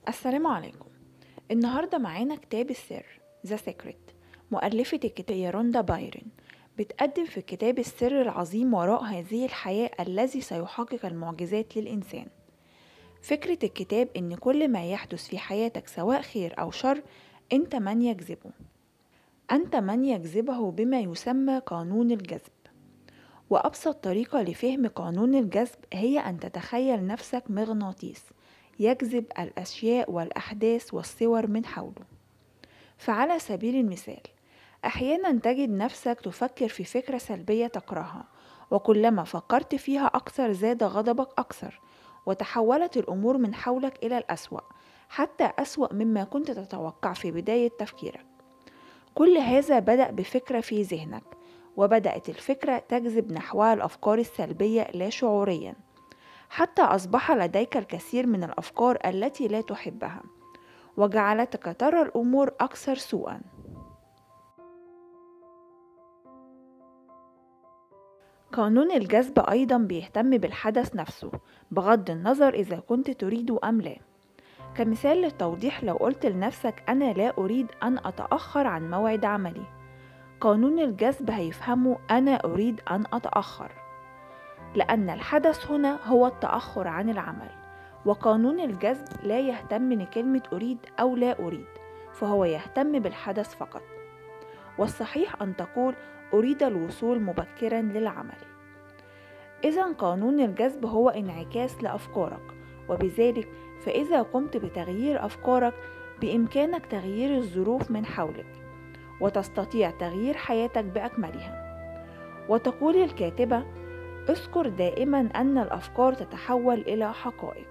السلام عليكم. النهاردة معانا كتاب السر The Secret. مؤلفة الكتاب هي روندا بايرن. بتقدم في كتاب السر العظيم وراء هذه الحياة الذي سيحقق المعجزات للإنسان. فكرة الكتاب إن كل ما يحدث في حياتك سواء خير أو شر أنت من يجذبه. أنت من يجذبه بما يسمى قانون الجذب. وأبسط طريقة لفهم قانون الجذب هي أن تتخيل نفسك مغناطيس يجذب الأشياء والأحداث والصور من حوله. فعلى سبيل المثال، أحيانا تجد نفسك تفكر في فكرة سلبية تكرهها، وكلما فكرت فيها أكثر زاد غضبك أكثر، وتحولت الأمور من حولك إلى الأسوأ، حتى أسوأ مما كنت تتوقع في بداية تفكيرك. كل هذا بدأ بفكرة في ذهنك، وبدأت الفكرة تجذب نحوها الأفكار السلبية لا شعوريا، حتى أصبح لديك الكثير من الأفكار التي لا تحبها، وجعلتك ترى الأمور أكثر سوءا. قانون الجذب أيضا بيهتم بالحدث نفسه بغض النظر إذا كنت تريده أم لا. كمثال للتوضيح، لو قلت لنفسك أنا لا أريد أن أتأخر عن موعد عملي، قانون الجذب هيفهمه أنا أريد أن أتأخر، لأن الحدث هنا هو التأخر عن العمل. وقانون الجذب لا يهتم لكلمة أريد أو لا أريد، فهو يهتم بالحدث فقط. والصحيح أن تقول أريد الوصول مبكرا للعمل. إذا قانون الجذب هو انعكاس لأفكارك، وبذلك فإذا قمت بتغيير أفكارك بإمكانك تغيير الظروف من حولك، وتستطيع تغيير حياتك بأكملها. وتقول الكاتبة: اذكر دائما أن الأفكار تتحول إلى حقائق.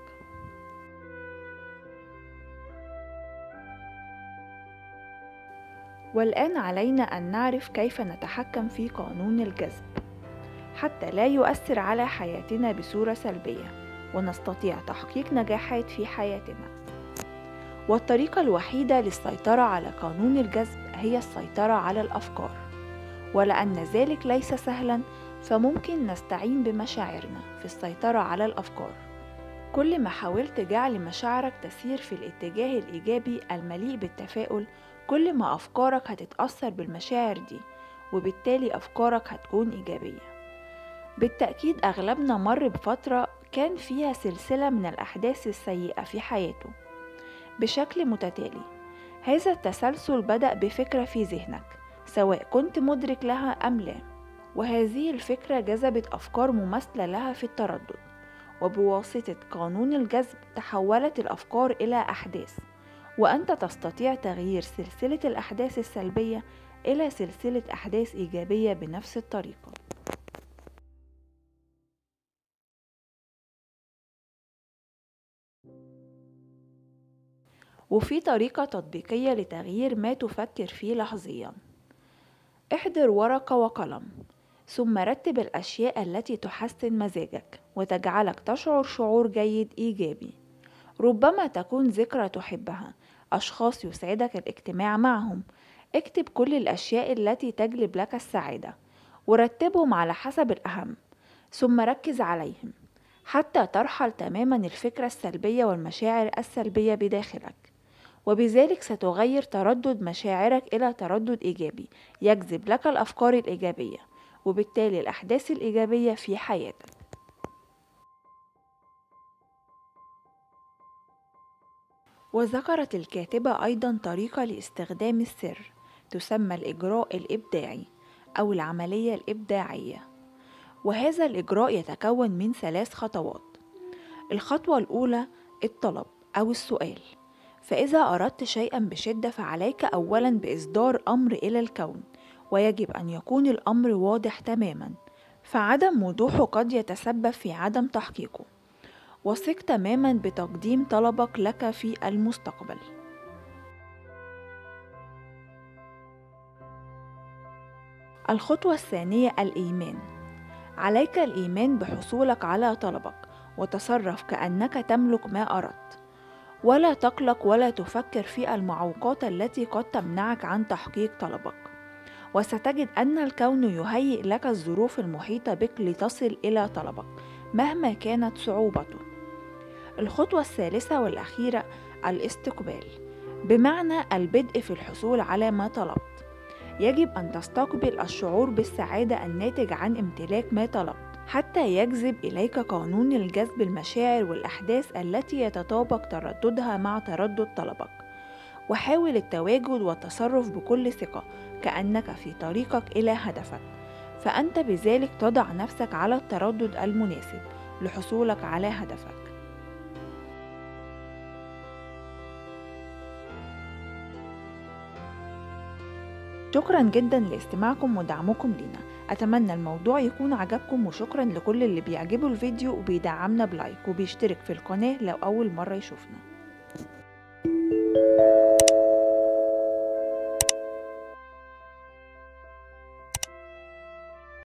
والآن علينا أن نعرف كيف نتحكم في قانون الجذب حتى لا يؤثر على حياتنا بصورة سلبية، ونستطيع تحقيق نجاحات في حياتنا. والطريقة الوحيدة للسيطرة على قانون الجذب هي السيطرة على الأفكار. ولأن ذلك ليس سهلا، فممكن نستعين بمشاعرنا في السيطرة على الأفكار. كل ما حاولت جعل مشاعرك تسير في الاتجاه الإيجابي المليء بالتفاؤل، كل ما أفكارك هتتأثر بالمشاعر دي، وبالتالي أفكارك هتكون إيجابية. بالتأكيد أغلبنا مر بفترة كان فيها سلسلة من الأحداث السيئة في حياته بشكل متتالي. هذا التسلسل بدأ بفكرة في ذهنك سواء كنت مدرك لها أم لا، وهذه الفكرة جذبت أفكار مماثلة لها في التردد، وبواسطة قانون الجذب تحولت الأفكار إلى أحداث، وأنت تستطيع تغيير سلسلة الأحداث السلبية إلى سلسلة أحداث إيجابية بنفس الطريقة. وفي طريقة تطبيقية لتغيير ما تفكر فيه لحظيا. احضر ورقة وقلم، ثم رتب الأشياء التي تحسن مزاجك وتجعلك تشعر شعور جيد إيجابي. ربما تكون ذكرى تحبها، أشخاص يسعدك الاجتماع معهم. اكتب كل الأشياء التي تجلب لك السعادة، ورتبهم على حسب الأهم، ثم ركز عليهم حتى ترحل تماما الفكرة السلبية والمشاعر السلبية بداخلك. وبذلك ستغير تردد مشاعرك إلى تردد إيجابي يجذب لك الأفكار الإيجابية، وبالتالي الأحداث الإيجابية في حياتك. وذكرت الكاتبة أيضا طريقة لاستخدام السر تسمى الإجراء الإبداعي أو العملية الإبداعية. وهذا الإجراء يتكون من 3 خطوات. الخطوة الأولى الطلب أو السؤال. فإذا أردت شيئا بشدة فعليك أولا بإصدار أمر إلى الكون، ويجب أن يكون الأمر واضح تماما، فعدم وضوحه قد يتسبب في عدم تحقيقه. وثق تماما بتقديم طلبك لك في المستقبل. الخطوة الثانية الإيمان. عليك الإيمان بحصولك على طلبك، وتصرف كأنك تملك ما أردت، ولا تقلق ولا تفكر في المعوقات التي قد تمنعك عن تحقيق طلبك. وستجد أن الكون يهيئ لك الظروف المحيطة بك لتصل إلى طلبك مهما كانت صعوبته. الخطوة الثالثة والأخيرة الاستقبال، بمعنى البدء في الحصول على ما طلبت. يجب أن تستقبل الشعور بالسعادة الناتج عن امتلاك ما طلبت، حتى يجذب إليك قانون الجذب المشاعر والأحداث التي يتطابق ترددها مع تردد طلبك. وحاول التواجد والتصرف بكل ثقة كأنك في طريقك إلى هدفك، فأنت بذلك تضع نفسك على التردد المناسب لحصولك على هدفك. شكرا جدا لاستماعكم ودعمكم لينا. أتمنى الموضوع يكون عجبكم، وشكرا لكل اللي بيعجبوا الفيديو وبيدعمنا بلايك وبيشترك في القناة لو أول مرة يشوفنا.